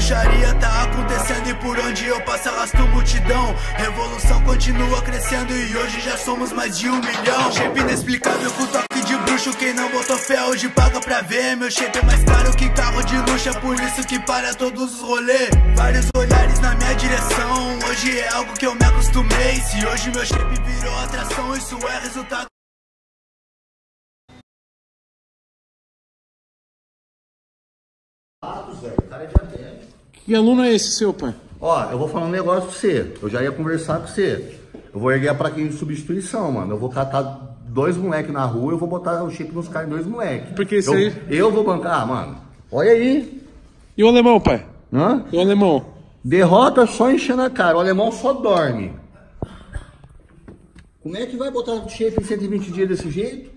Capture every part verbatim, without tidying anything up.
bruxaria tá acontecendo e por onde eu passo arrasto multidão. Revolução continua crescendo e hoje já somos mais de um milhão. Shape inexplicável com toque de bruxo, quem não botou fé hoje paga pra ver. Meu shape é mais caro que carro de luxo, é por isso que para todos os rolês. Vários olhares na minha direção, hoje é algo que eu me acostumei. Se hoje meu shape virou atração, isso é resultado. Que aluno é esse seu, pai? Ó, eu vou falar um negócio pra você. Eu já ia conversar com você. Eu vou erguer a plaquinha de substituição, mano. Eu vou catar dois moleques na rua, eu vou botar o chip nos caras em dois moleques. Porque isso eu, aí... eu vou bancar, ah, mano. Olha aí. E o alemão, pai? Hã? E o alemão? Derrota só enchendo a cara. O alemão só dorme. Como é que vai botar o shape em cento e vinte dias desse jeito?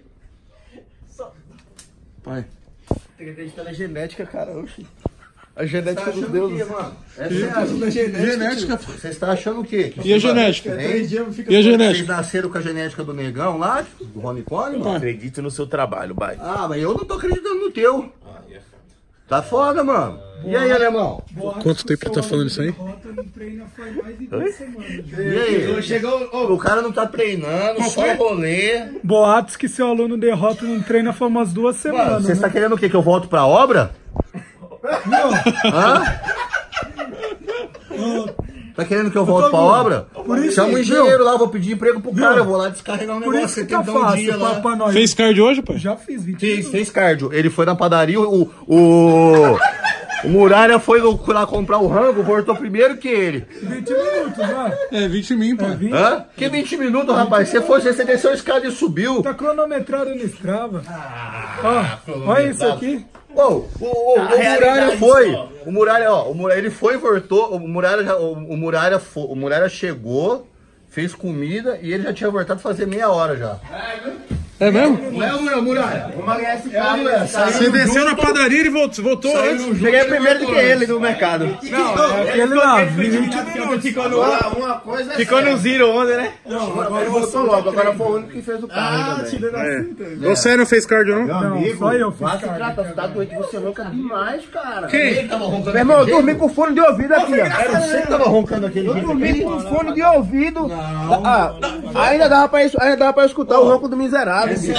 Pai. Tem que acreditar na genética, cara. Oxi. A genética dos deuses. É sério. Genética. Você está achando o quê? Que E a genética? Hein? E a genética? Vocês nasceram com a genética do negão lá? Do Rony Cone, mano? Acredito no seu trabalho, bai. Ah, mas eu não tô acreditando no teu. Tá foda, mano. E aí, alemão? Quanto tempo ele tá falando isso aí? E aí? Chegou, O cara não tá treinando, só rolê. Boatos que seu aluno derrota não treina faz umas duas semanas. Mano, você né? tá querendo o quê? Que eu volto pra obra? Não. Hã? Tá querendo que eu volte pra obra? Por isso, Chama o viu? engenheiro lá, vou pedir emprego pro cara. Eu vou lá descarregar um Por negócio. isso Você que tá tem que dar um dia fácil pra, lá. pra nós. Fez cardio hoje, pai? Já fiz vinte Fez, minutos. fez cardio. Ele foi na padaria, o, o, o Muralha foi lá comprar o rango, voltou primeiro que ele. vinte minutos, vai. É, vinte mil, pai. vinte. Hã? Que vinte minutos, rapaz? Você foi, você desceu a escada e subiu. Tá cronometrado no Strava. Ah, Ó, olha isso aqui. Ô, o, o, o Muralha foi. O Muralha, ó, o Muralha, ele foi e voltou. O Muralha, já- o, o, Muralha fo- o Muralha chegou, fez comida e ele já tinha voltado fazer meia hora já. É mesmo? Não é o Muralha? Você desceu na padaria e voltou, voltou antes. Cheguei primeiro do que ele no mercado. Não, é aquele lá, vinte minutos. Ficou no, Uma coisa ficou no zero ontem, né? Agora Ele voltou logo, agora foi o único que fez o carro também. Você não fez cardio, não? Não, só eu fiz Se cardio. trata, você tá doente, você louca demais, cara. Quem? Meu irmão, eu dormi com fone de ouvido aqui, ó. Era você que tava roncando aquele Eu jeito dormi aqui? com fone de ouvido. Ah, ainda dava pra, isso- ainda dava pra escutar o ronco do miserável. bicho.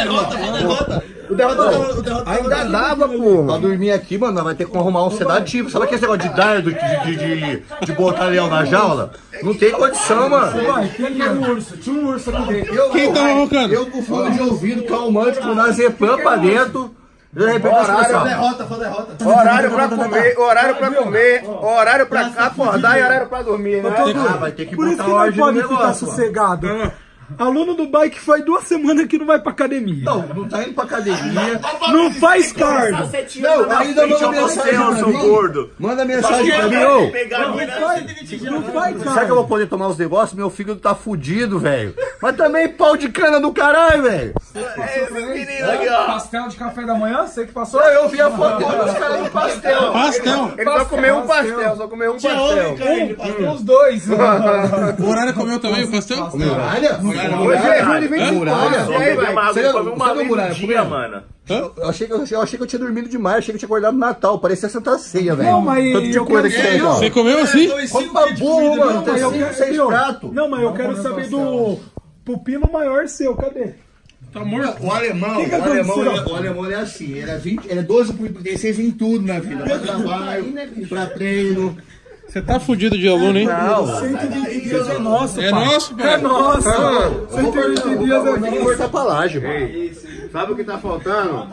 O derrota ainda dava, Pra porra. dormir aqui, mano, nós vai ter que arrumar um sedativo. Sabe aquele negócio de dardo, de, de, de, de botar leão na jaula? Não tem condição, mano. Vai, tinha um urso, tinha um urso aqui dentro. Eu, Quem tava roncando? Eu com fone de ouvido, calmante, com nazepam pra dentro. De repente, nós começamos. Horário pra comer, horário pra comer, horário pra acordar e horário pra dormir, né? Ah, vai ter que Por isso botar que não ordem no pode ficar negócio, mano. sossegado. Aluno do bike faz duas semanas que não vai pra academia. Não, não tá indo pra academia. Não faz cardio. Não, ainda manda mensagem pra mim. gordo. Manda mensagem pra mim, ô. Não faz, não faz Será que eu cardio. vou poder tomar os negócios? Meu fígado tá fudido, velho. Mas também pau de cana do caralho, velho. Pastel de café da manhã, você que passou? Só eu vi a foto dos caras do pastel. Pastel. Ele só comeu um pastel, só comeu um pastel. Um, os dois. O horário comeu também o pastel? Muralha? Hoje é julho de vinte e Muralha? quatro. E aí, vai? Você Você não- comeu uma você não vez muralha, no dia, comeu? mano. Eu achei, que, eu, eu achei que eu tinha dormido demais, achei que eu tinha acordado no Natal, parecia Santa Ceia, velho. Não, mas Tanto de eu coisa quero- que tem, ó. Você comeu assim? Como pra burro, mano, tem Mas eu cinco, quero- seis viu? pratos. Não, mas eu quero saber do pupilo maior seu, cadê? Tá morto. O alemão, Que que o, alemão aconteceu? ele, o alemão ele é assim, ele é, vinte, ele é doze por dezesseis em tudo na vida. Pra trabalho, pra treino. Você tá fudido de aluno, hein? cento e vinte dias é nosso, É pai. nosso, pai? É nosso. cento e vinte dias é Tem que nosso. cortar pra laje, mano. Sabe o que tá faltando?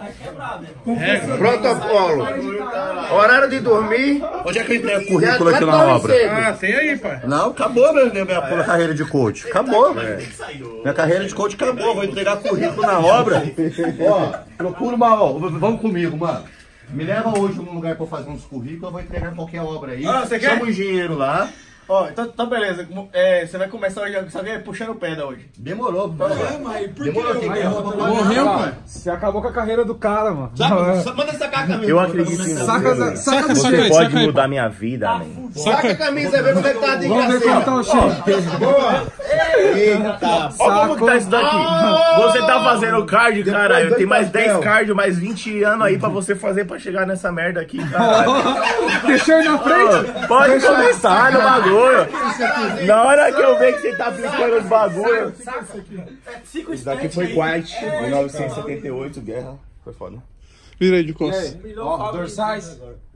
Protocolo. Horário de dormir. Onde é que eu entrego o currículo aqui na obra? Ah, tem aí, pai. Não, acabou minha, minha, minha carreira de coach. Acabou. Minha carreira de coach acabou. Vou entregar currículo na obra. Ó, procura uma. Ó, vamos comigo, mano. Me leva hoje num lugar pra eu fazer uns currículos. Eu vou entregar qualquer obra aí. Ah, você quer? Chama o engenheiro lá. Ó, então, então beleza. É, você vai começar hoje, sabe, puxando pedra hoje. Demorou, pô. É, mas por que? Demorou, tem que Morreu, pai. Você acabou com a carreira do cara, mano. Saca, manda sacar a camisa. Eu acredito em Saca, saca, saca, Você saca aí, pode saca aí. mudar minha vida, man. Saca a camisa e vê como é que tá a Vamos ver como tá o shape. Boa. Eita. Olha como que tá isso daqui. Você tá fazendo cardio, caralho. Tem mais dez cardio, mais vinte anos aí pra você fazer pra chegar nessa merda aqui, caralho. Deixa eu ir na frente. Pode começar no bagulho. Na hora que eu ver que você tá aplicando os bagulhos. Isso daqui foi White, mil novecentos e setenta e oito, guerra. Foi foda. Vira aí de costas. Ó, dorsais.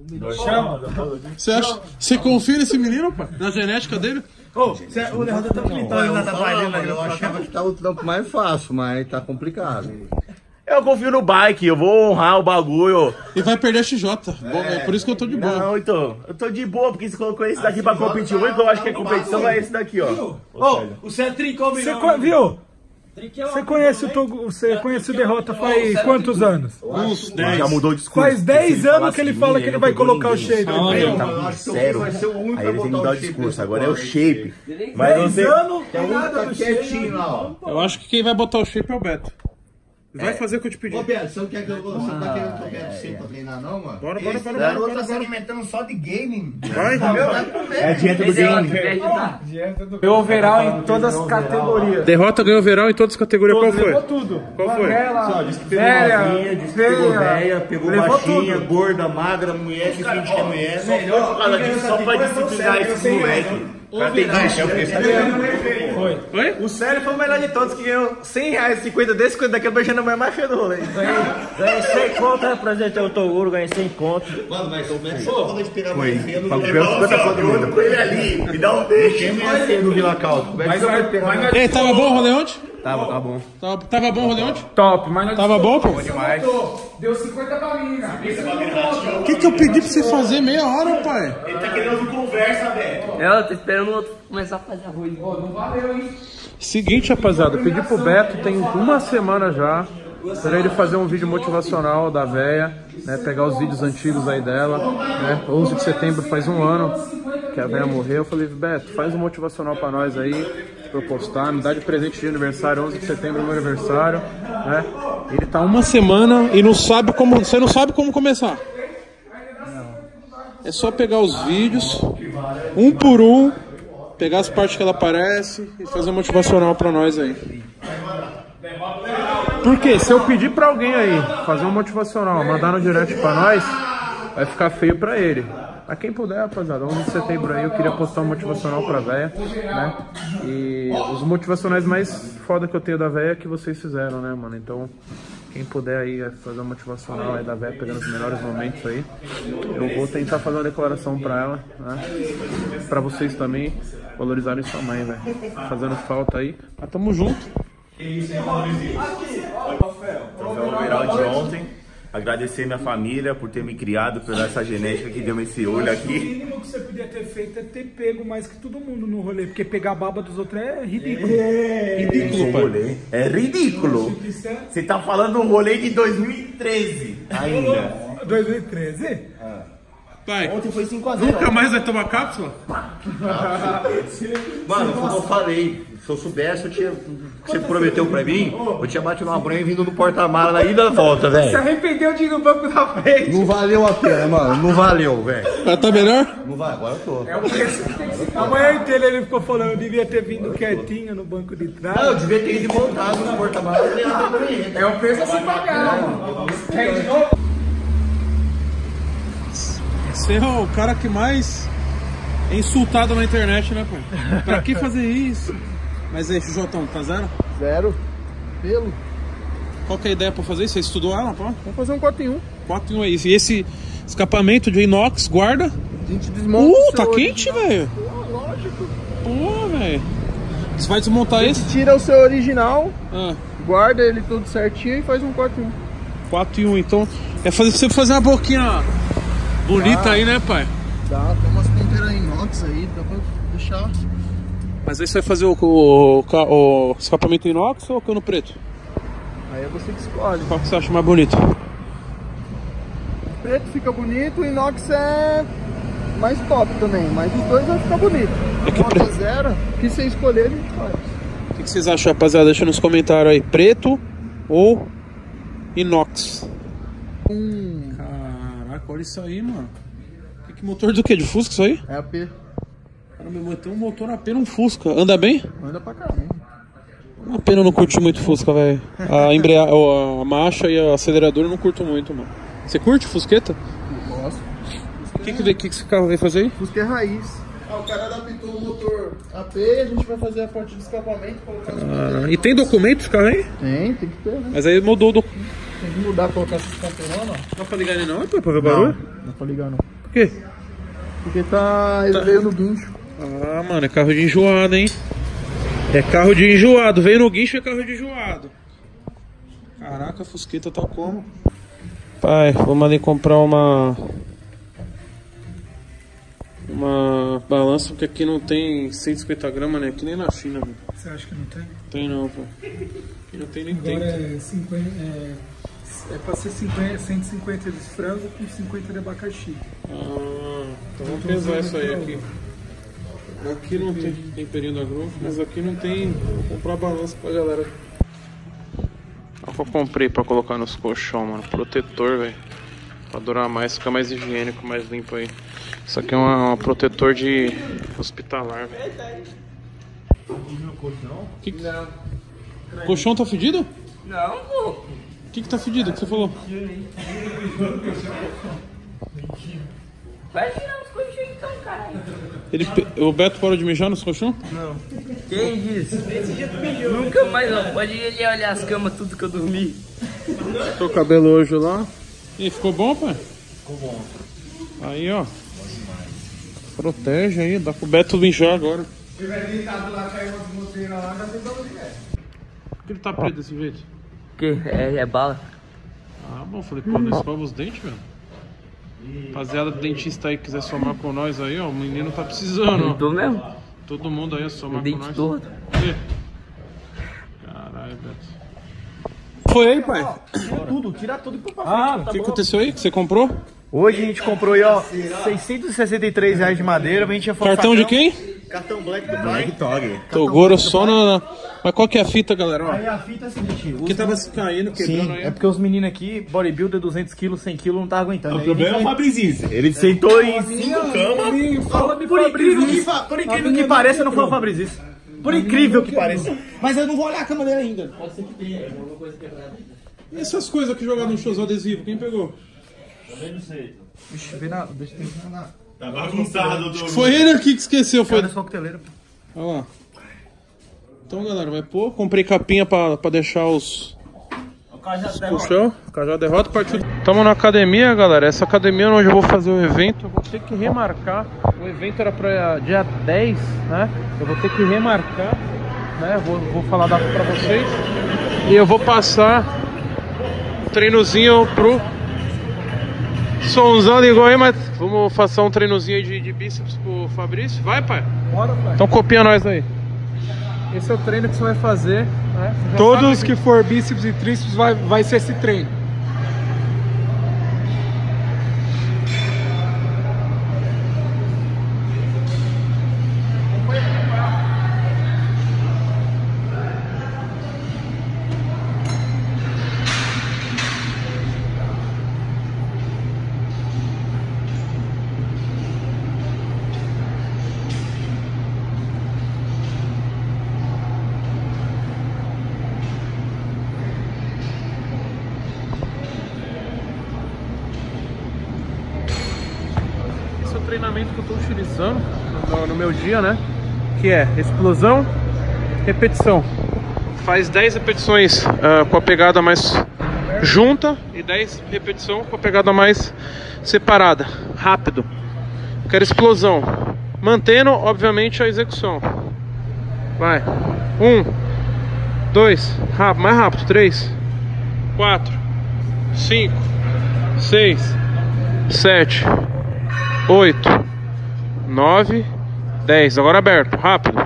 Você acha? Você confia nesse menino, pai? Na genética dele? Ô, o derrota tá clitóris na trabalhando. Eu achava que tava o trampo mais fácil, mas tá complicado. Eu confio no bike, eu vou honrar o bagulho. E vai perder a X J. Bom, é por isso que eu tô de boa. Não, então, eu tô de boa, porque você colocou esse daqui pra competir. O único que eu acho que é competição é esse daqui, ó. Ô, o Cé trincou Você co- viu? Você conhece o Togo, você conhece o Derrota faz quantos anos? Uns dez. Já mudou o discurso. Faz dez anos que ele fala que ele vai colocar o shape. Ele tá muito sério. Aí ele tem que mudar o discurso. Agora é o shape. Mas dez você... anos, Tem um que nada tá do quietinho shape. lá, ó. Eu acho que quem vai botar o shape é o Beto. Vai fazer o que eu te pedi. Ô, Beto, você não quer que eu vou. Você não tá querendo que eu quero você pra treinar, não, mano? Bora, bora, Esse bora, garoto bora, tá bora, se alimentando só de game. Vai. É a dieta do game. Meu overall em todas as categorias. Derrota ganhou overall em todas as categorias. Qual foi? Levou tudo. Qual foi? Magrela, Disse que pegou velha, novinha, disse que pegou feia. velha, pegou Levou baixinha, tudo. gorda, magra, mulher, que finge que é mulher. Por causa disso, só pra disciplinar esses moleques. Pra ter gancho, eu fiquei sabendo. Oi? O Célio foi o melhor de todos, que ganhou cem reais, cinquenta desse, cinquenta daquele, beijando a mulher mais feia do rolê. Ganhei cem conto, representei o Toguro, ganhei cem conto. Mano, mas como é que você pode esperar mais feia no Pagou cinquenta conto do mundo com ele ali. Me dá um beijo. Quem é feio no Vila Caldo? Como é que você vai pegar? Ei, tava bom o rolê ontem? Tava, tá bom. Tava, tava bom o rolê ontem? Top, mas nós Tava bom, pô? deu cinquenta pra mim, né? O que que eu pedi pra você fazer meia hora, pai? Ele tá querendo conversa, velho. Eu tô esperando o outro começar a fazer arroz. Seguinte, rapaziada, eu pedi pro Beto, tem uma semana já, pra ele fazer um vídeo motivacional da véia, né, pegar os vídeos antigos aí dela, né, onze de setembro faz um ano que a véia morreu. Eu falei, Beto, faz um motivacional pra nós aí, pra eu postar, me dá de presente de aniversário, onze de setembro, meu aniversário, né. Ele tá uma semana e não sabe como, você não sabe como começar. É só pegar os vídeos, um por um, pegar as partes que ela aparece e fazer um motivacional pra nós aí. Porque se eu pedir pra alguém aí fazer um motivacional, mandar no direct pra nós, vai ficar feio pra ele. Pra quem puder, rapaziada, onze de setembro aí eu queria postar um motivacional pra véia, né? E os motivacionais mais foda que eu tenho da véia é que vocês fizeram, né, mano? Então, quem puder aí fazer um motivacional aí da véia, pegando os melhores momentos aí, eu vou tentar fazer uma declaração pra ela, né? Pra vocês também valorizarem sua mãe, velho. Fazendo falta aí. Mas tamo junto. O viral de ontem. Agradecer minha família por ter me criado, por essa genética que deu esse olho O aqui. mínimo que você podia ter feito é ter pego mais que todo mundo no rolê, porque pegar a baba dos outros é ridículo. Ridículo, pai. É ridículo. Você tá falando um rolê de dois mil e treze ainda. dois mil e treze? Pai, Ontem foi cinco a zero. nunca mais vai tomar cápsula? Mano, como eu falei, se eu soubesse, eu tinha. Você prometeu pra mim, eu tinha batido uma branha vindo no porta-mala na ida e na volta, Se velho. arrependeu de ir no banco da frente. Não valeu a pena, mano. Não valeu, velho. Já tá melhor? Não vai, agora eu tô. É o preço que tem que ser. A manhã inteira ele ficou falando, eu devia ter vindo quietinho no banco de trás. Ah, eu devia ter ido montado no porta-mala. É o preço a se pagar, mano. Quer de novo? Você é o cara que mais é insultado na internet, né, pai? Pra que fazer isso? Mas aí, Jotão, tá zero? Zero. Pelo. Qual que é a ideia pra fazer isso? Você estudou ela, pô? Vamos fazer um quatro em um. quatro em um é isso. E esse escapamento de inox, guarda? A gente desmonta. Uh, o tá seu quente, original. velho. Pô, lógico. Pô, velho. Você vai desmontar esse? Tira o seu original, Ah, guarda ele tudo certinho e faz um quatro em um. quatro em um, então. É fazer, você fazer uma boquinha bonita aí, né, pai? Dá, tem umas ponteiras inox aí, dá pra deixar. Mas aí você vai fazer o, o, o, o escapamento inox ou cano preto? Aí é você que escolhe. Qual que você acha mais bonito? Preto fica bonito, o inox é mais top também, mas os dois vai ficar bonito. É que Nota pre... zero, o que você escolher a gente faz. O que, que vocês acham, rapaziada? Deixa nos comentários aí, preto ou inox? Hum. Caraca, olha isso aí, mano. Que, que motor do que? De Fusca isso aí? É A P. Caramba, tem um motor A P num Fusca. Anda bem? Anda pra caramba. Uma pena eu não curto muito Fusca, velho. A embreagem, a marcha e o acelerador eu não curto muito, mano. Você curte Fusqueta? Gosto. O que, que, que, que esse carro veio fazer aí? Fusca é raiz. Ah, o cara adaptou o motor A P, a gente vai fazer a parte de escapamento, colocar as Ah, e tem documento esse carro aí? Tem, tem que ter, né? Mas aí mudou o documento. Tem que mudar, colocar essas camperonas, ó. Não dá pra ligar ele não, pô, pra ver barulho? Não pra ligar não. Por quê? Porque tá. Ele veio no guincho. Ah, mano, é carro de enjoado, hein? É carro de enjoado. Veio no guincho, é carro de enjoado. Caraca, a Fusqueta tá como? Pai, vou mandar comprar uma... Uma balança, porque aqui não tem cento e cinquenta gramas, né? Aqui nem na China, velho. Você acha que não tem? Tem não, pô. Aqui não tem nem Agora tem. é, cinquenta, é, é pra ser cinquenta, cento e cinquenta de frango com cinquenta de abacaxi. Ah, então vamos pesar isso aí aqui. Aqui não tem temperinho da Growth, mas aqui não tem. Vou comprar balança pra galera. Olha o que eu comprei pra colocar nos colchão, mano. Protetor, velho. Pra durar mais, ficar mais higiênico, mais limpo aí. Isso aqui é um protetor de hospitalar, velho. Que que... O colchão tá fedido? Não, pô. O que que tá fedido? O que você falou? Vai tirar os colchões então, caralho. Ele, o Beto parou de mijar nos colchão? Não. Quem disse? Nunca mais não. Pode ir olhar as camas, tudo que eu dormi. Tô o cabelo hoje lá. E ficou bom, pai? Ficou bom. Aí, ó. Protege aí, dá pro Beto mijar agora. Se tiver deitado lá, caiu umas moteiras lá, já tem pra onde é. Por que ele tá preto desse jeito? Que? É, é bala. Ah, bom, falei, pô, não escova os dentes, velho. Rapaziada do dentista aí que quiser somar com nós aí, ó. O menino tá precisando, ó. Tô mesmo? Todo mundo aí a somar com Dente nós. todo. E? Caralho, Beto. Foi aí, pai? Tudo, tira tudo e põe pra Ah, o que aconteceu aí? Que você comprou? Hoje a gente comprou aí, ó, seiscentos e sessenta e três reais de madeira. A gente ia Cartão de quem? Cartão Black do pai. Tog. Togoro só na... Mas qual que é a fita, galera? Ó, Aí a fita é a seguinte. que tava se caindo, quebrando Sim, aí. é porque os meninos aqui, bodybuilder, duzentos quilos, cem quilos, não tá aguentando. O Aí problema é o a gente Fabrizice. Ele sentou em cinco camas. Fala de Por incrível que, Fabrício. fa- por incrível que pareça, não foi o Fabrizice. Por incrível que pareça. Mas eu não vou olhar a cama dele ainda. E essas coisas que jogaram no show adesivo, quem pegou? Vixe, vê na. Deixa eu ver na. Tá bagunçado, do... Foi ele aqui que esqueceu, foi. Olha só o coqueteleiro. Olha lá. Então, galera, vai pôr. Comprei capinha pra, pra deixar os... os colchão. Cajado derrota, partiu. Estamos na academia, galera. Essa academia onde eu vou fazer o evento. Eu vou ter que remarcar. O evento era pra dia dez, né? Eu vou ter que remarcar, né? Vou, vou falar da, pra vocês. E eu vou passar um treinozinho pro... Somzão igual aí, mas vamos fazer um treinozinho aí de, de bíceps pro Fabrício. Vai, pai? Bora, pai. Então copia nós aí. Esse é o treino que você vai fazer, né? Você já Todos sabe que for bíceps e tríceps vai, vai ser esse treino. Esse é o treinamento que eu estou utilizando no, no meu dia, né? Que é explosão, repetição. Faz dez repetições uh, com a pegada mais junta e dez repetições com a pegada mais separada, rápido. Quero explosão, mantendo obviamente a execução. Vai, um, dois, rápido, mais rápido, três, quatro, cinco, seis, sete, oito, nove, dez. Agora aberto, rápido.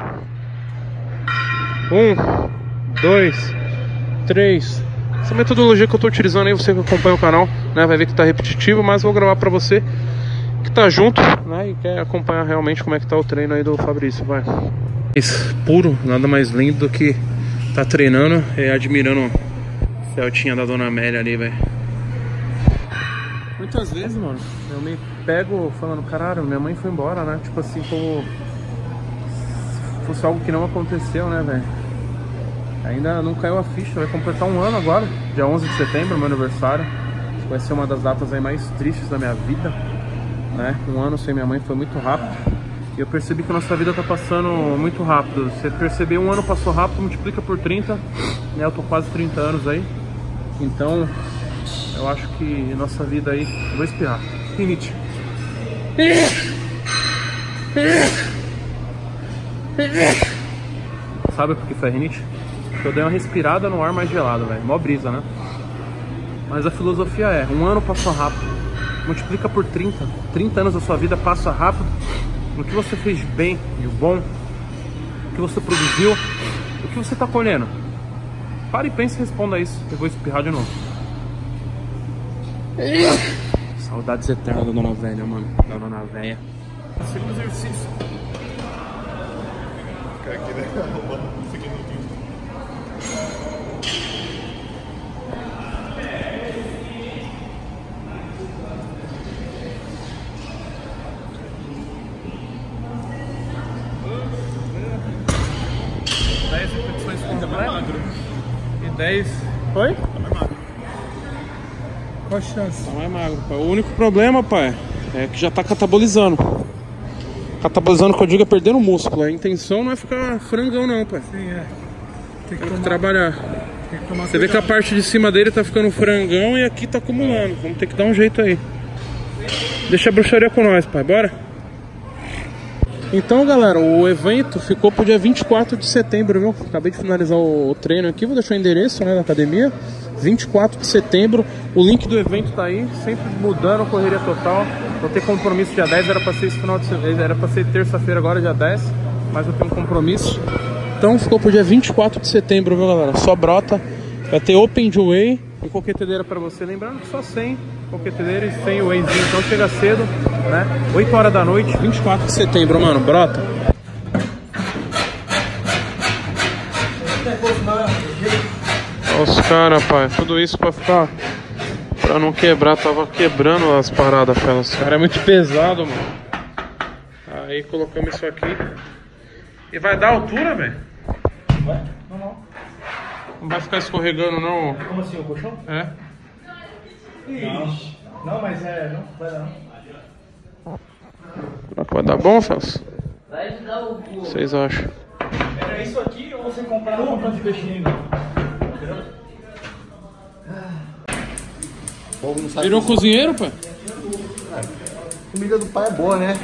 Um, dois, três. Essa metodologia que eu estou utilizando aí, você que acompanha o canal, né, vai ver que está repetitivo, mas vou gravar para você que tá junto, né? E quer acompanhar realmente como é que tá o treino aí do Fabrício, vai. Isso, puro, nada mais lindo do que tá treinando e admirando o Celtinha da Dona Amélia ali, velho. Muitas vezes, mano, eu me pego falando, caralho, minha mãe foi embora, né? Tipo assim, como se fosse algo que não aconteceu, né, velho? Ainda não caiu a ficha, vai completar um ano agora, dia onze de setembro, meu aniversário. Vai ser uma das datas aí mais tristes da minha vida, né? Um ano sem minha mãe foi muito rápido. E eu percebi que a nossa vida tá passando muito rápido. Você perceber, um ano passou rápido, multiplica por trinta, né? Eu tô quase trinta anos aí. Então, eu acho que nossa vida aí... Eu vou espirrar. Rinite. Sabe por que foi rinite? Porque eu dei uma respirada no ar mais gelado, velho. Mó brisa, né? Mas a filosofia é, um ano passou rápido, multiplica por trinta, trinta anos da sua vida passa rápido, o que você fez bem e o bom, o que você produziu, o que você tá colhendo. Para e pensa e responda isso, eu vou espirrar de novo. Saudades eternas da Dona Velha, mano, da Dona Velha. Segundo exercício. dez repetições completas e dez... Foi? Tá mais magro. Qual a chance? Tá mais magro, pai. O único problema, pai, é que já tá catabolizando. Catabolizando, que eu digo, é perdendo músculo. A intenção não é ficar frangão não, pai. Sim, é. Tem que, Tem que tomar, trabalhar. tem que tomar Você vê que a parte de cima dele tá ficando frangão e aqui tá acumulando. Vamos ter que dar um jeito aí. Deixa a bruxaria com nós, pai. Bora? Então, galera, o evento ficou pro dia vinte e quatro de setembro, viu? Acabei de finalizar o treino aqui, vou deixar o endereço, né, da academia. vinte e quatro de setembro, o link do evento tá aí, sempre mudando, correria total. Vou ter compromisso dia dez, era pra ser esse final de semana, era pra ser terça-feira agora, dia dez, mas eu tenho um compromisso. Então ficou pro dia vinte e quatro de setembro, viu, galera? Só brota, vai ter Open de Whey e coquetedeira pra você. Lembrando que só cem coquetedeira e sem o Wheyzinho, então chega cedo, né? oito horas da noite, vinte e quatro de setembro, mano, brota. Olha os caras, pai, tudo isso pra ficar, pra não quebrar, tava quebrando as paradas, cara. Os caras é muito pesado, mano. Aí colocamos isso aqui. E vai dar altura, velho? Vai? Não, não. Não vai ficar escorregando, não? Como assim, o colchão? É? Não. Não, mas é, não vai dar não. Será que vai dar bom, Celso? Vai ajudar o cu. Vocês acham? Era isso aqui ou você comprar na compra de peixe ainda? O povo não sabe. Virou cozinheiro, pai? A comida do pai é boa, né?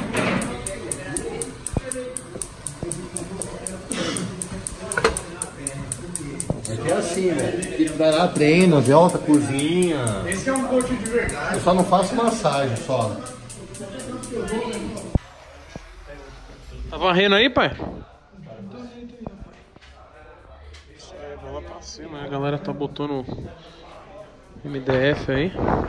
É assim, velho. Tem que dar lá treino, volta, cozinha. Esse é um coach de verdade. Eu só não faço massagem, só. Tá varrendo aí, pai? Isso aí, vou lá pra cima, né? A galera tá botando M D F aí.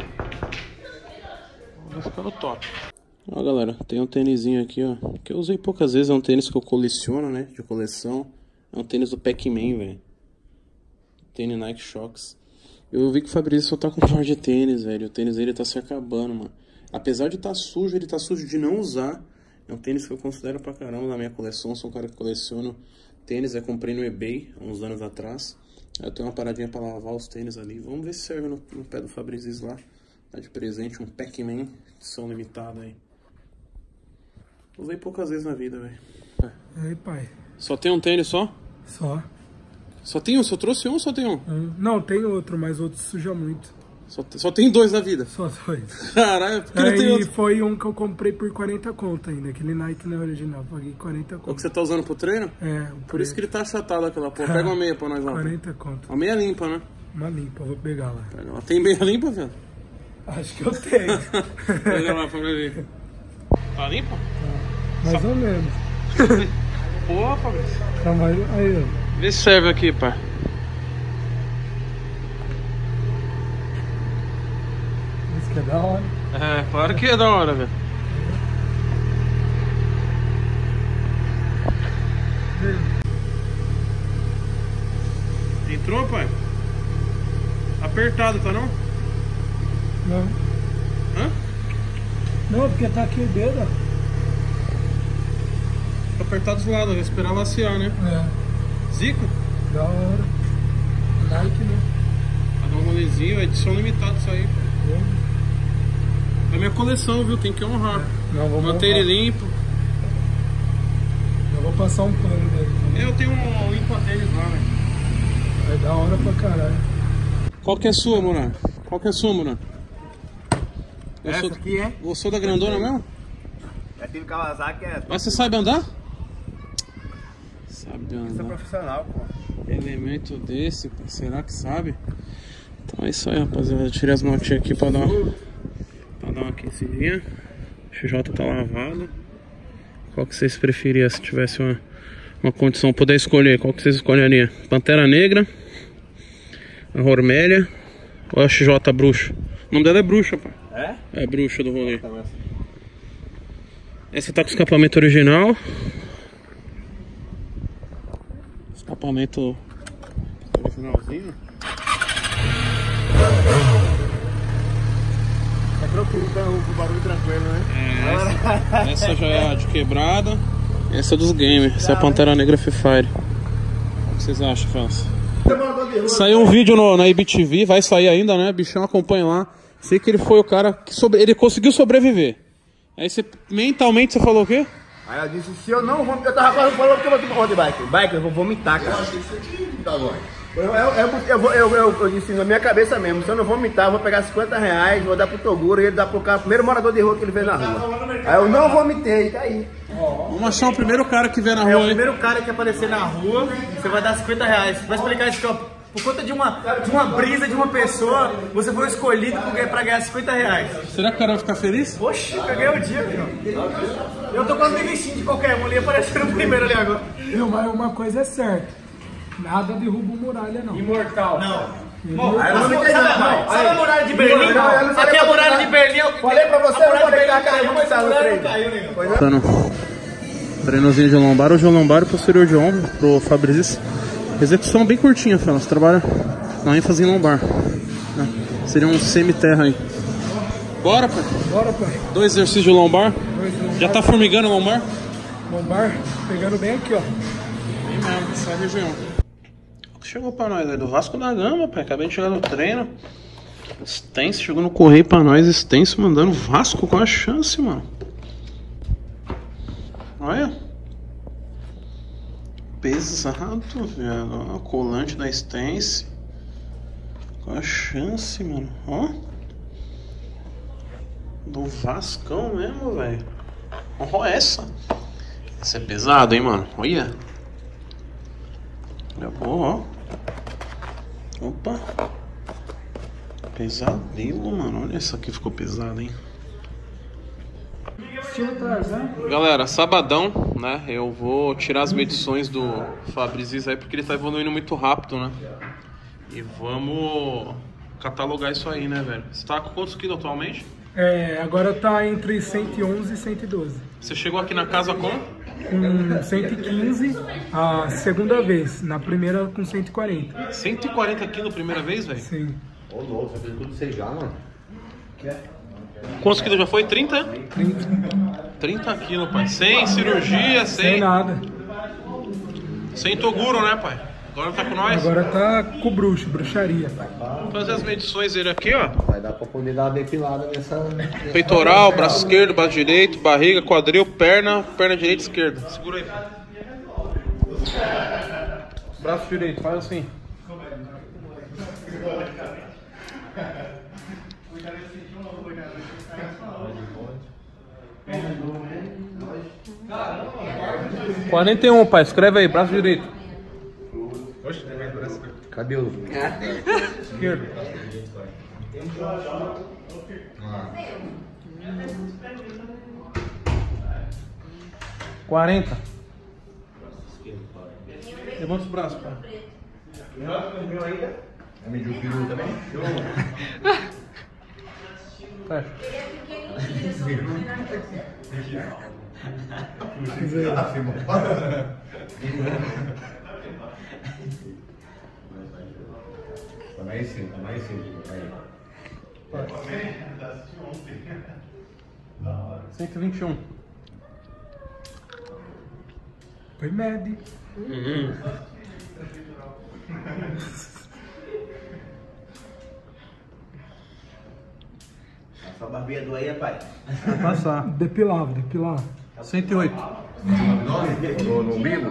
Vai ficando top. Ó, galera, tem um tênisinho aqui, ó, que eu usei poucas vezes, é um tênis que eu coleciono, né, de coleção. É um tênis do Pac-Man, velho. Tênis Nike Shox. Eu vi que o Fabrício só tá com um par de tênis, velho. O tênis dele tá se acabando, mano. Apesar de tá sujo, ele tá sujo de não usar. É um tênis que eu considero pra caramba na minha coleção. Sou um cara que coleciono tênis. Eu comprei no eBay há uns anos atrás. Eu tenho uma paradinha pra lavar os tênis ali. Vamos ver se serve no, no pé do Fabrício lá. Tá de presente um Pac-Man, edição limitada aí. Usei poucas vezes na vida, velho. Aí, pai. Só tem um tênis só? Só. Só tem um? Só trouxe um ou só tem um? Não, tem outro, mas outro suja muito. Só, só tem dois na vida? Só dois. Caralho, porque não tem Aí outro? foi um que eu comprei por quarenta conto ainda. Aquele Nike não é original, paguei quarenta É o que conto. você tá usando pro treino? É, o Por isso que ele tá achatado aquela porra. Pega uma meia pra nós lá. quarenta conto. Uma meia limpa, né? Uma limpa, vou pegar lá. Pega lá. Tem meia limpa, velho? Acho que eu tenho. Pega lá pra ver. Tá limpa? Mais ou menos. Porra, Fabrício. Tá mais... Aí, ó. Vê se serve aqui, pai. Isso que é da hora. É, claro que é da hora, velho. apertado, tá não? Não. Hã? Não, porque tá aqui o dedo, ó. Tá apertado dos lados, vai esperar lacear, né? É. Zica? Da hora. Nike, né? Vai dar um rolezinho, é edição limitada isso aí. É minha coleção, viu? Tem que honrar. Não, vou manter ele limpo. Eu vou passar um pano nele também. Eu tenho um limpa-tênis lá, velho. Vai dar hora pra caralho. Qual que é a sua, Moran? Qual que é a sua, Moran? Essa sou... aqui é? Gostou da grandona mesmo? Já tive Kawasaki, é. Mas você sabe andar? Sabe Isso é andar. profissional, pô. Elemento desse, pô, será que sabe? Então é isso aí, rapaziada. Eu tirei as notinhas aqui pra dar uma, pra dar uma aquecidinha. O X J tá lavado. Qual que vocês preferiam se tivesse uma, uma condição? Puder escolher, qual que vocês escolheriam? Pantera Negra, a Hormélia ou a X J Bruxa? O nome dela é Bruxa, pô. É? É Bruxa do rolê. Essa tá com escapamento original. Escapamento originalzinho. É tranquilo, tá o barulho tranquilo, né? É, essa, essa já é a de quebrada. Essa é dos games. Essa é a Pantera Negra Free Fire. O que vocês acham, Fãs? Saiu um vídeo no, na I B T V, vai sair ainda, né? Bichão, acompanha lá. Sei que ele foi o cara que sobre... ele conseguiu sobreviver. Aí você, mentalmente, você falou o quê? Aí eu disse, se eu não vou... Eu tava quase falando que eu vou tomar de bike. Bike, eu vou vomitar, cara. Eu, eu, eu, eu, vou- eu, eu, eu disse na minha cabeça mesmo, se eu não vomitar, eu vou pegar cinquenta reais, vou dar pro Toguro e ele dá pro cara, primeiro morador de rua que ele vê na rua. Aí eu não vomitei, tá aí. Vamos achar o primeiro cara que vê na É rua o aí. primeiro cara que aparecer na rua, você vai dar cinquenta reais. Vai explicar isso, ó. Por conta de uma, de uma brisa de uma pessoa, você foi escolhido pra ganhar cinquenta reais. Será que o cara vai ficar feliz? Oxi, peguei o dia, meu. Eu tô quase desistindo de qualquer um ali, aparecendo primeiro ali agora. Meu, mas uma coisa é certa. Nada derruba o muralha, não. Imortal. Não. Imortal. Aí eu não entendi, não. Sabe a muralha de Berlim? Não, eu não falei Aqui é a pra muralha você. de Berlim. Falei pra você, a eu muralha falei de que Berlim caiu, caiu, mas a tá no muralha não treino. caiu, nego. Foi não? Dando treinozinho de lombar, hoje é o lombar e posterior de ombro pro Fabrício. Execução bem curtinha, Fernando. Trabalha na ênfase em lombar, né? Seria um semi-terra aí. Bora, pai. Bora, pai. Dois exercícios de lombar. Dois lombar. Já tá formigando o lombar? Lombar, pegando bem aqui, ó. Bem mesmo, essa é a região. O que chegou pra nós aí? Do Vasco da Gama, pai. Acabei de chegar no treino. Stence chegou no correio pra nós. Stence mandando Vasco com a chance, mano. Olha. Pesado, velho. Ó, colante da Stence. Com a chance, mano. Ó. Do Vascão mesmo, velho. Ó essa. Essa é pesado, hein, mano. Olha. Olha, boa, ó. Opa. Pesadelo, mano. Olha, essa aqui ficou pesada, hein. Galera, sabadão, né? Eu vou tirar as medições do Fabrício aí porque ele tá evoluindo muito rápido, né? E vamos catalogar isso aí, né, velho? Você tá com quantos quilos atualmente? É, agora tá entre cento e onze e cento e doze. Você chegou aqui na casa com? Com cento e quinze a segunda vez. Na primeira com cento e quarenta. cento e quarenta quilos a primeira vez, velho? Sim. Ô, louco, você fez tudo você já, mano. Quantos quilos já foi? trinta? trinta. trinta quilos, pai. Sem cirurgia, sem... Sem nada. Sem Toguro, né, pai? Agora tá com nós? Agora tá com bruxo, bruxaria. Vamos fazer as medições dele aqui, ó. Vai dar pra poder dar uma depilada nessa... Peitoral, braço esquerdo, braço direito, barriga, quadril, perna, perna direita e esquerda. Segura aí, pai. Braço direito, faz assim. quarenta e um, pai. Escreve aí, braço direito. Cabelo. Esquerdo. quarenta. Levanta os braços, pai. Mediu o peru também? Fecha. Também? Mais cinco, mais cinco. Aí. cento e vinte e um. Foi médio. Uhum. Só barbinha do aí, pai. Vai passar. Depilava, depilava. cento e oito. No, no umbigo?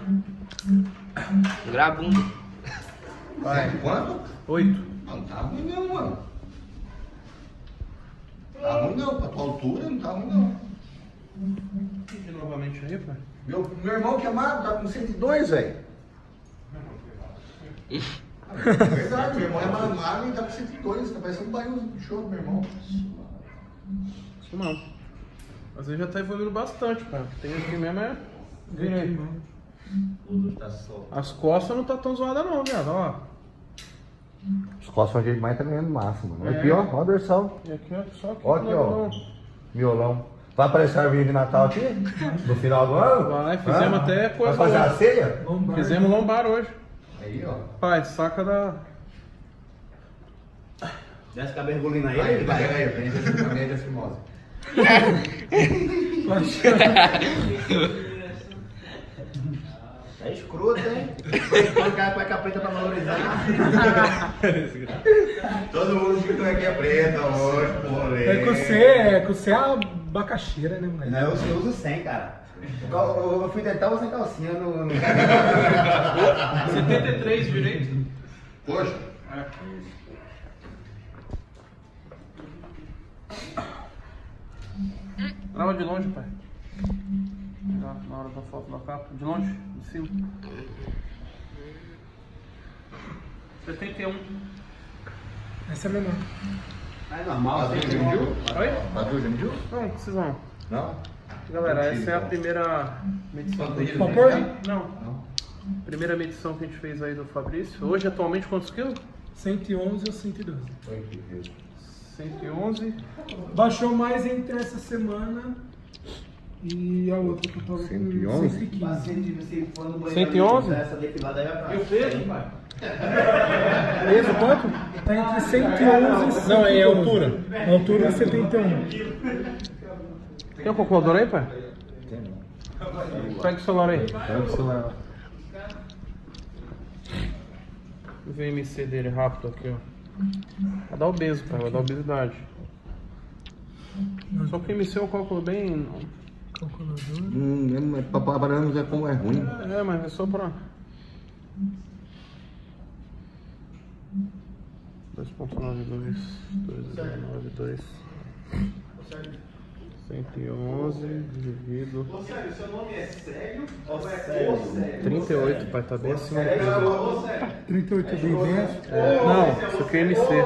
Grabundo. Vai, quanto? oito. Não tá ruim não, mano. Tá ruim não, pra tua altura não tá ruim não. Pede novamente aí, pai. Meu, meu irmão que é magro tá com cento e dois, velho. É verdade, meu irmão é mais magro e tá com cento e dois. Tá parecendo um barril de show, meu irmão. Isso não. Mas ele já tá evoluindo bastante, pai. Tem aqui mesmo é. Vira aí. As costas não tá tão zoadas não, viado. Ó. Os costas onde ele mais tá ganhando massa, mano. É. Aqui, ó, ó o dorsal. E aqui, ó, só aqui. Ó aqui, ó. Miolão. Vai aparecer a árvore de Natal aqui? No final do ano? Vai, fizemos ah, até coisa. Vai fazer a ceia? Lombar. Fizemos lombar hoje. Aí, ó. Pai, saca da. Desce com a mergulhina aí, Aí, ele vai, vai. aí, prende essa média fimosa. Tá escroto, hein? Quando cai cueca preta pra valorizar. Todo mundo que tu é que é preta hoje, porra. É que você é, que você é a abacaxeira, né, moleque? Não, eu, eu uso sem, cara. Eu, eu, eu fui tentar usar calcinha no. no... setenta e três direito. Poxa. Grava de longe, pai. Na, na hora da foto da capa. De longe, de cima. setenta e um. Essa é menor. É normal, Batu assim. já mediu? Oi? Batu já mediu? Não, precisam. Não? Galera, essa é a primeira medição que a gente Pode fez. pôr? Não. Primeira medição que a gente fez aí do Fabrício. Hoje, atualmente, quantos quilos? cento e onze ou cento e doze. cento e onze. Baixou mais entre essa semana e a outra que eu tava com cento e onze? cento e quinze. Paciente de você for no banheiro. cento e onze? Essa depilada aí vai pra. E o peso, pai? Peso quanto? Tá entre cento e onze e cento e doze. Não, é altura. A altura é setenta e um. Tem um calculador aí, pai? Pega o celular aí. Pega o celular. O V M C dele rápido aqui, ó. Vai dar obeso, pai. Vai dar obesidade. Só que o M C é um cálculo bem... Calculador. Hum, é, pra parâmetros é como é ruim. É, mas é só pra... dois ponto noventa e dois, dois ponto noventa e dois, cento e onze dividido Sério, seu nome é sério ou é sério? trinta e oito, pai, tá bem acima do peso. trinta e oito bem dentro. É, não, isso aqui é M C.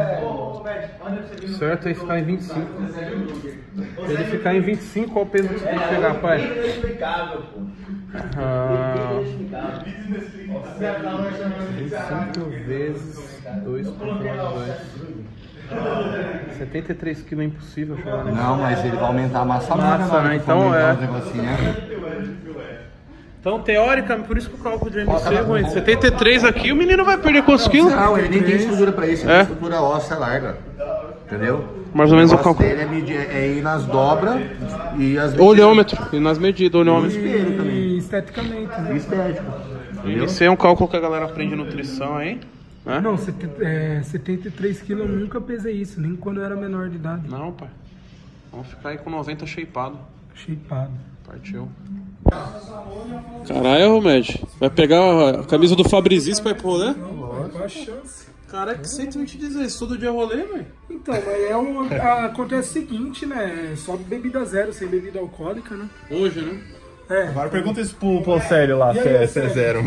Certo, aí ficar em vinte e cinco. Ele ficar em vinte e cinco, qual o peso que você tem que pegar, pai? Inexplicável, pô. Ah, Inexplicável. vinte e cinco vezes dois ponto noventa e dois. setenta e três quilos é impossível chegar nesse. Não, mas ele vai aumentar a massa Massa, magra na hora né? que Então, for aumentar é. os negocinhos, né? Então, teoricamente, por isso que o cálculo de M C é ruim. setenta e três aqui, o menino vai perder quantos quilos? Não, ele nem tem estrutura pra isso, ele É? tem estrutura óssea larga. Entendeu? Mais ou menos o negócio cálculo. dele é, medir, é ir nas dobras e as Olhômetro, e nas medidas, olhômetro. espelho também. E esteticamente, né? Estético. Entendeu? Esse é um cálculo que a galera aprende em nutrição aí. Né? Não, setenta, é, setenta e três quilos eu nunca pesei isso, nem quando eu era menor de idade. Não, pai. Vamos ficar aí com noventa shapeado. Shapeado. Partiu. Caralho, Romed. Vai pegar a camisa do Fabrizis pra ir pro rolê? Qual a chance? Caralho, que cento e vinte vezes. Todo dia rolê, velho. Então, mas é um, a- acontece o seguinte, né? Só bebida zero, sem bebida alcoólica, né? Hoje, né? É. Agora pergunta isso pro, pro sério lá, se é, se é zero.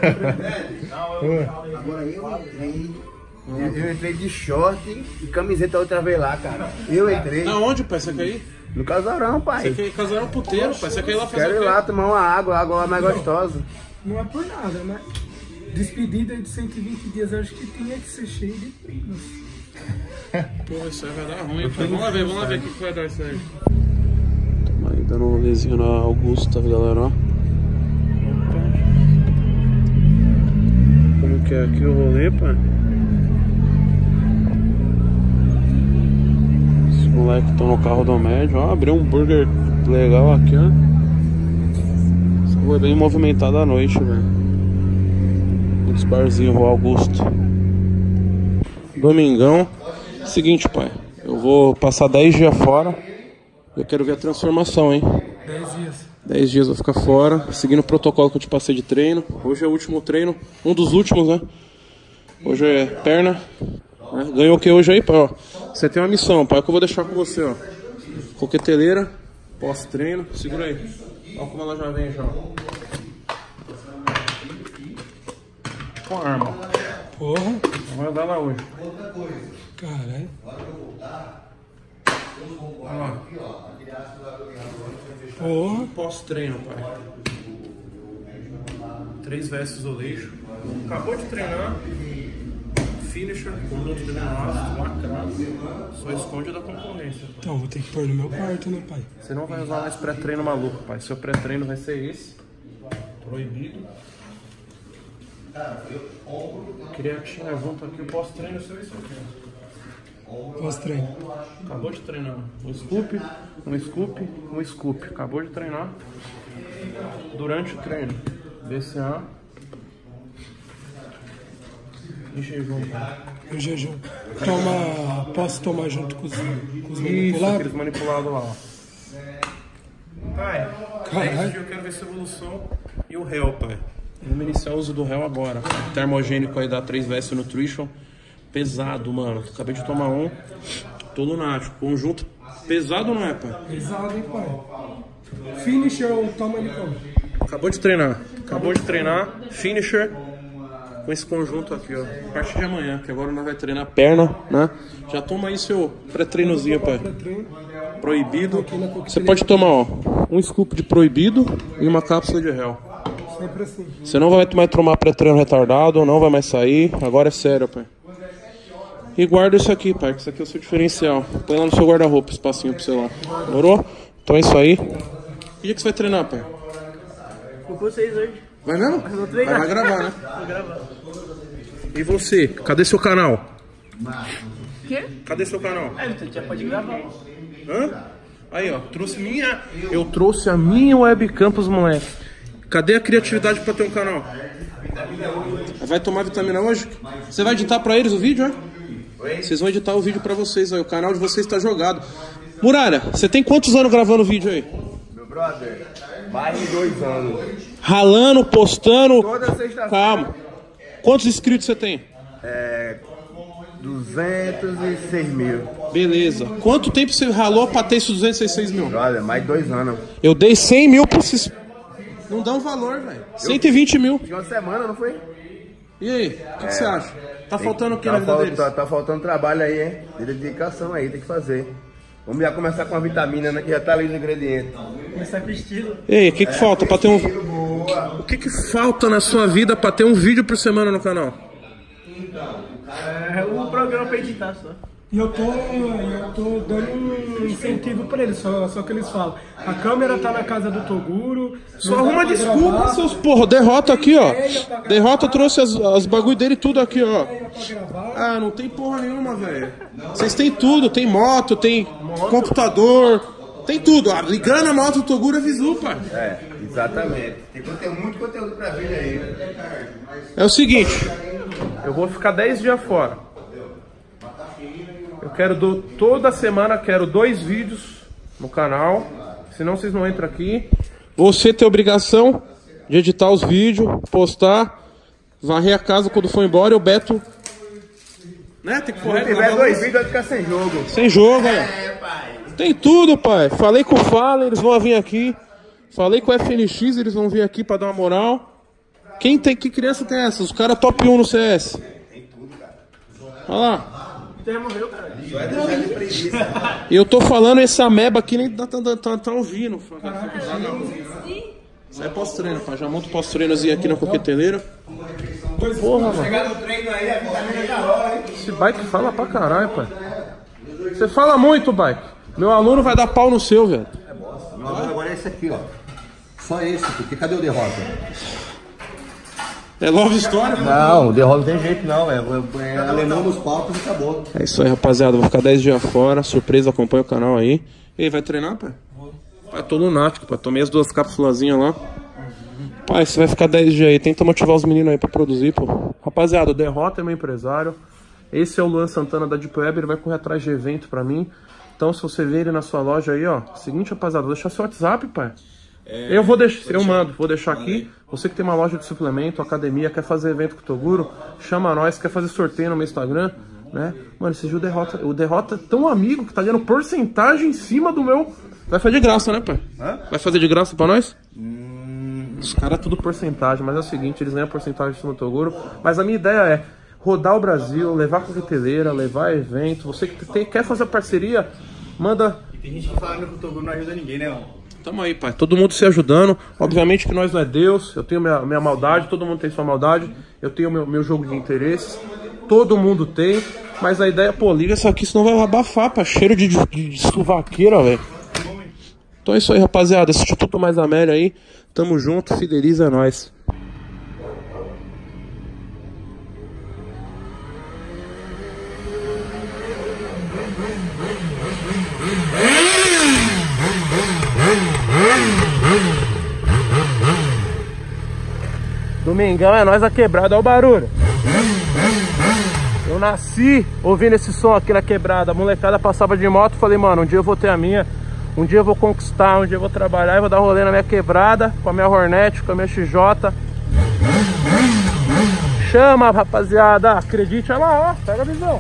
Agora eu entrei. Eu, eu entrei de short e camiseta outra vez lá, cara. Eu entrei Na onde, pai? Você quer ir? no casarão, pai. Você quer ir casar um puteiro, pai? Você quer ir lá fazer Quero o ir quê? lá tomar uma água, a água é mais gostosa. Não é por nada, mas despedida de cento e vinte dias, eu acho que tinha que ser cheio de pinos. Pô, isso aí vai dar ruim, pai. Vamos lá ver, vamos lá ver o que que vai dar isso aí. Tamo aí dando um rolezinho na Augusta, galera, ó. Como que é aqui o rolê, pai? moleques estão no carro do médio. Ó, abriu um burger legal aqui, ó. Foi bem movimentado à noite, velho. Os barzinhos, o Augusto. Domingão. Seguinte, pai. Eu vou passar dez dias fora. Eu quero ver a transformação, hein? dez dias. dez dias eu vou ficar fora, seguindo o protocolo que eu te passei de treino. Hoje é o último treino, um dos últimos, né? Hoje é perna. Né? Ganhou o que hoje aí, pai? Ó, você tem uma missão, pai, que eu vou deixar com você, ó. Coqueteleira, pós-treino. Segura aí. Olha como ela já vem já. Com a arma. Porra. Vai andar lá hoje. Caralho. Olha lá. Porra. Pós-treino, pai. Três vestes do lixo. Acabou de treinar. Finisher, conjunto de laço, lacrado. Só esconde da concorrência. Então, vou ter que pôr no meu quarto, né, pai? Você não vai usar mais pré-treino maluco, pai. Seu pré-treino vai ser esse. Proibido. Creatina junto aqui. O pós-treino seu é isso aqui. Pós-treino. Acabou de treinar. Um scoop, um scoop, um scoop. Acabou de treinar. Durante o treino. B C A. Em jejum, pai. No jejum. Toma. Posso tomar junto com os, com os Isso, manipulados? aqueles manipulados lá, ó. Pai, Caralho. eu quero ver essa evolução. E o réu, pai. Vamos iniciar o uso do réu agora. Termogênico aí da três V S Nutrition. Pesado, mano. Acabei de tomar um. Tô lunático. Conjunto pesado, não é, pai? Pesado, hein, pai? Finisher ou toma ele como? Acabou de treinar. Acabou de treinar. Finisher. Com esse conjunto aqui, ó. A partir de amanhã, que agora nós vai treinar perna, né? Já toma aí seu pré-treinozinho, pai. Pré-treino. Proibido. Você pode tomar, ó, um scoop de proibido e uma cápsula de réu. Sempre assim. Você não vai mais tomar pré-treino retardado, não vai mais sair. Agora é sério, pai. E guarda isso aqui, pai, que isso aqui é o seu diferencial. Põe lá no seu guarda-roupa, espacinho pra você lá. Demorou? Então é isso aí. Que dia que você vai treinar, pai? Com vocês hoje. Vai mesmo? Vou treinar. Vai, vai gravar, né? Vou gravar. E você? Cadê seu canal? Quê? Cadê seu canal? É, então já pode gravar. Hã? Aí, ó, trouxe minha... Eu trouxe a minha webcam pros moleques. Cadê a criatividade pra ter um canal? Vai tomar vitamina hoje? Você vai editar pra eles o vídeo, é? Vocês vão editar o vídeo pra vocês aí. O canal de vocês tá jogado. Muralha, você tem quantos anos gravando vídeo aí? Meu brother, mais de dois anos. Ralando, postando... Toda sexta-feira. Calma. Quantos inscritos você tem? É... duzentos e seis mil. Beleza. Quanto tempo você ralou pra ter esses duzentos e seis mil? Brother, mais de dois anos. Eu dei cem mil pra esses... Não dá um valor, velho. cento e vinte mil. De uma semana, não foi? E aí, o que, É. que você acha? Tá Tem- faltando o que tá na vida falta- deles? Tá, tá faltando trabalho aí, hein? Tem dedicação aí, tem que fazer. Vamos já começar com a vitamina, né? Que já tá ali os ingredientes. Começar com estilo. E aí, o que, que falta pra ter um... Boa. O que, que falta na sua vida pra ter um vídeo por semana no canal? É o programa pra editar só. E eu tô, eu tô dando um incentivo pra eles, só, só que eles falam. A câmera tá na casa do Toguro. Só não dá arruma pra desculpa, gravar, seus porra. Derrota aqui, ó. Derrota trouxe as, as bagulho dele tudo aqui, ó. pra gravar. Ah, não tem porra nenhuma, velho. Vocês têm tudo, tem moto, tem computador, tem tudo. Ah, ligando a moto do Toguro é visu, pai. É, exatamente. Tem, tem muito conteúdo pra vir aí. É o seguinte, eu vou ficar dez dias fora. Eu quero do, toda semana quero dois vídeos no canal, senão vocês não entram aqui. Você tem a obrigação de editar os vídeos, postar, varrer a casa quando for embora e o Beto, né, tem que Se correr. tiver dois vídeos, vai ficar sem jogo. Sem jogo, olha. Tem tudo, pai. Falei com o Fala, eles vão vir aqui. Falei com o F N X, eles vão vir aqui pra dar uma moral. Quem tem, que criança tem essa? Os caras top um no C S. Tem tudo, cara. Olha lá. Você já morreu, cara. E eu tô falando, esse ameba aqui nem tá, tá, tá, tá ouvindo. Isso é pós-treino, pai. Já monta o pós-treinozinho aqui na coqueteleira. Porra, mano. Chegar no treino aí, a vitamina já rola, hein? Esse bike fala pra caralho, pai. Você fala muito, bike. Meu aluno vai dar pau no seu, velho. Meu aluno agora é esse aqui, ó. Só esse, porque cadê o derrota? É love story? Não, o derrota não tem jeito não, é, é alemão nos palcos e acabou. É isso aí, rapaziada. Vou ficar dez dias fora. Surpresa, acompanha o canal aí. E aí, vai treinar, pai? Vou. Pai, tô lunático, pai. Tomei as duas cápsulazinhas lá. Pai, você vai ficar dez dias aí. Tenta motivar os meninos aí pra produzir, pô. Rapaziada, o Derrota é meu empresário. Esse é o Luan Santana da Deep Web. Ele vai correr atrás de evento pra mim. Então, se você ver ele na sua loja aí, ó. Seguinte, rapaziada, vou deixar seu WhatsApp, pai. É, eu vou deixar, eu mando, vou deixar aqui. Você que tem uma loja de suplemento, academia, quer fazer evento com o Toguro, chama nós, quer fazer sorteio no meu Instagram, né? Mano, esse dia o Derrota, o Derrota é tão amigo que tá ganhando porcentagem em cima do meu. Vai fazer de graça, né, pai? Hã? Vai fazer de graça pra nós? Hum... Os caras é tudo porcentagem, mas é o seguinte, eles ganham porcentagem em cima do Toguro. Mas a minha ideia é rodar o Brasil, levar coqueteleira, levar evento. Você que tem, quer fazer parceria, manda. E tem gente que fala que o Toguro não ajuda ninguém, né, mano? Tamo aí, pai. Todo mundo se ajudando. Obviamente que nós não é Deus. Eu tenho minha, minha maldade, todo mundo tem sua maldade. Eu tenho meu, meu jogo de interesses. Todo mundo tem. Mas a ideia, pô, liga isso aqui, senão vai abafar, pai. Cheiro de, de, de suvaqueira, velho. Então é isso aí, rapaziada. Esse Instituto Mais Amélia aí. Tamo junto, fideliza nós. Domingão é nós a quebrada, olha o barulho. Eu nasci ouvindo esse som aqui na quebrada. A molecada passava de moto, falei, mano, um dia eu vou ter a minha. Um dia eu vou conquistar, um dia eu vou trabalhar e vou dar rolê na minha quebrada, com a minha Hornet, com a minha X J. Chama, rapaziada, acredite, olha lá, ó, pega a visão.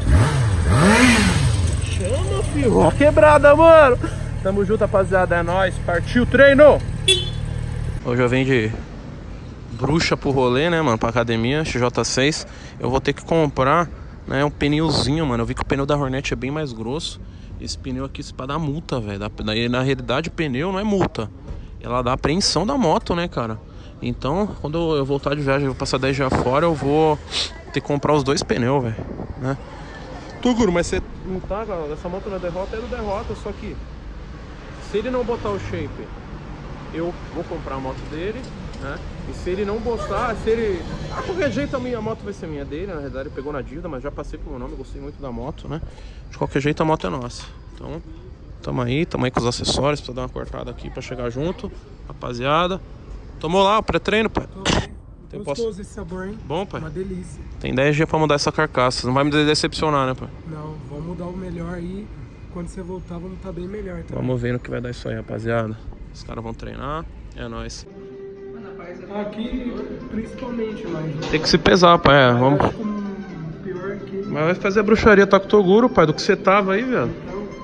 Chama, filho, ó a quebrada, mano. Tamo junto, rapaziada, é nóis, partiu o treino. Hoje eu venho de bruxa pro rolê, né, mano, pra academia, X J seis. Eu vou ter que comprar, né, um pneuzinho, mano. Eu vi que o pneu da Hornet é bem mais grosso. Esse pneu aqui é pra dar multa, velho. Na realidade, pneu não é multa. Ela dá apreensão da moto, né, cara? Então, quando eu voltar de viagem, eu vou passar dez dias fora, eu vou ter que comprar os dois pneus, velho, né? Toguro, mas você não tá, cara? Essa moto na Derrota é do Derrota, só que se ele não botar o shape, eu vou comprar a moto dele, né? E se ele não botar, se ele... A qualquer jeito a minha moto vai ser minha dele, na verdade ele pegou na dívida, mas já passei pelo nome, gostei muito da moto, né? De qualquer jeito a moto é nossa. Então, tamo aí, tamo aí com os acessórios, pra dar uma cortada aqui pra chegar junto, rapaziada. Tomou lá o pré-treino, pai? Tem Gostoso posso... esse sabor, hein? Bom, pai? Uma delícia. Tem dez dias pra mudar essa carcaça, não vai me decepcionar, né, pai? Não, vamos mudar o melhor aí. Quando você voltar, vamos estar bem melhor, tá? Vamos ver no que vai dar isso aí, rapaziada. Os caras vão treinar, é nóis. Aqui, principalmente, mas... Tem que se pesar, pai, é, vamos... Pior que... Mas vai fazer a bruxaria, tá com o Toguro, pai, do que você tava aí, velho.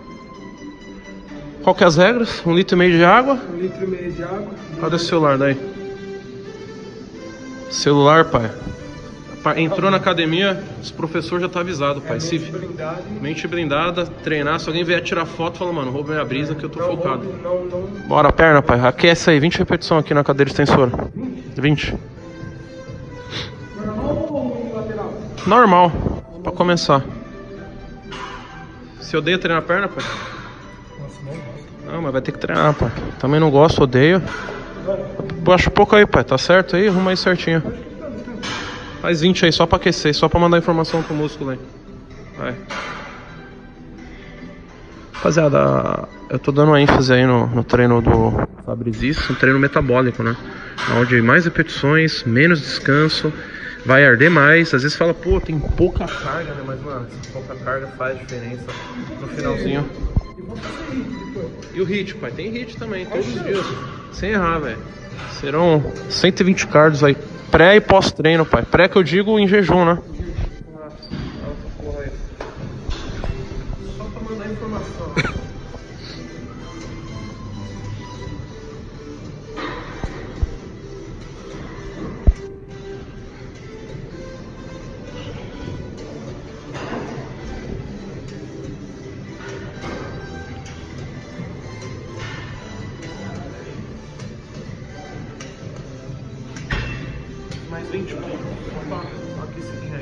Qual que é as regras? Um litro e meio de água? Um litro e meio de água. Cadê o celular daí? Celular, pai. Entrou na academia, os professores já tá avisado, pai. Se... blindada. Mente blindada, treinar. Se alguém vier tirar foto, fala, mano, rouba minha brisa que eu tô Não, focado. Não, não. Bora, perna, pai. Aquece aí, vinte repetições aqui na cadeira extensora. vinte. Normal ou lateral? Normal, pra começar. Você odeia treinar perna, pai? Nossa, não gosto. Não, mas vai ter que treinar, pai. Também não gosto, odeio. Acho pouco aí, pai. Tá certo aí? Arruma aí certinho. Faz vinte aí, só pra aquecer, só pra mandar informação pro músculo aí. Vai. Rapaziada, eu tô dando ênfase aí no, no treino do Fabrizis, um treino metabólico, né? Onde mais repetições, menos descanso, vai arder mais. Às vezes fala, pô, tem pouca carga, né? Mas, mano, pouca carga faz diferença no finalzinho. E o hit, pai? Tem hit também, todos os dias. Sem errar, velho. Serão cento e vinte cards aí. Pré e pós-treino, pai. Pré que eu digo em jejum, né? Só pra mandar informação. Mais vinte pontos. Opa, aqui esse aqui aí.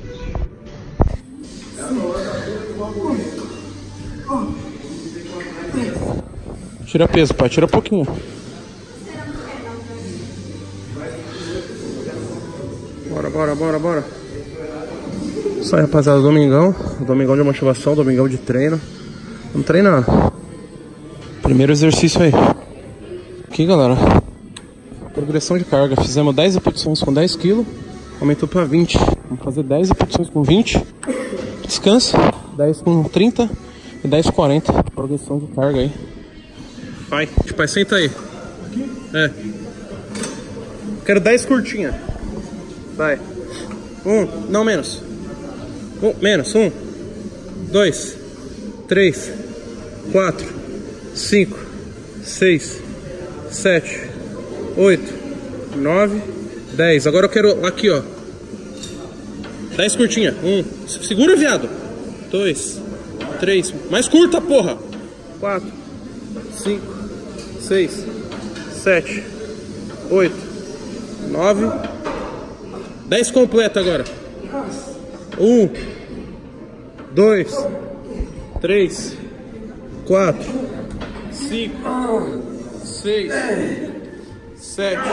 Tira peso, pai. Tira pouquinho. Bora, bora, bora, bora. Isso aí, rapaziada, domingão. Domingão de motivação, domingão de treino. Vamos treinando. Primeiro exercício aí. Aqui, galera. Progressão de carga. Fizemos dez repetições com dez quilos. Aumentou pra vinte. Vamos fazer dez repetições com vinte. Descanso. dez com trinta. E dez com quarenta. Progressão de carga aí. Vai. Tipo, aí, senta aí. É. Quero dez curtinhas. Vai. Um. Não, menos. Um. Menos. Um. Dois. Três. Quatro. Cinco. Seis. Sete. Oito. Nove. Dez. Agora eu quero aqui, ó. Dez curtinha. Um. Segura, viado. Dois. Três. Mais curta, porra. Quatro. Cinco. Seis. Sete. Oito. Nove. Dez completa agora. Um. Dois. Três. Quatro. Cinco. Seis. Sete.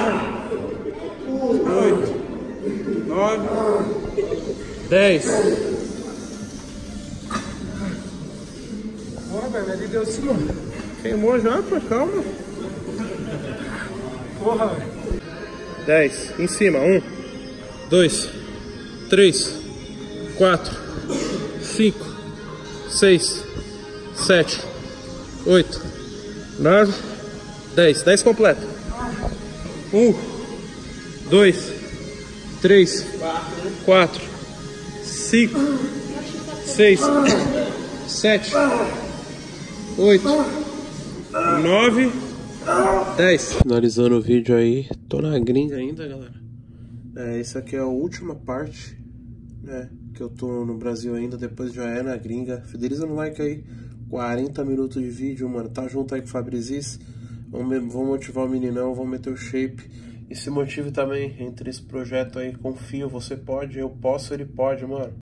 Oito. Nove. Dez. Porra, velho, mas ele deu assim, mano. Queimou já, pô, calma. Porra, velho. Dez. Em cima. Um. Dois. Três. Quatro. Cinco. Seis. Sete. Oito. Nove. Dez. Dez completo. Um. Dois. Três. Quatro. Cinco. Seis. Sete. Oito. Nove. Dez. Finalizando o vídeo aí. Tô na gringa ainda, galera. É, essa aqui é a última parte, né? Que eu tô no Brasil ainda. Depois já é na gringa. Fideliza no like aí. quarenta minutos de vídeo, mano. Tá junto aí com o Fabrizis. Vamos, vamos motivar o meninão. Vamos meter o shape. E se motive também entre esse projeto aí. Confio, você pode, eu posso, ele pode, mano.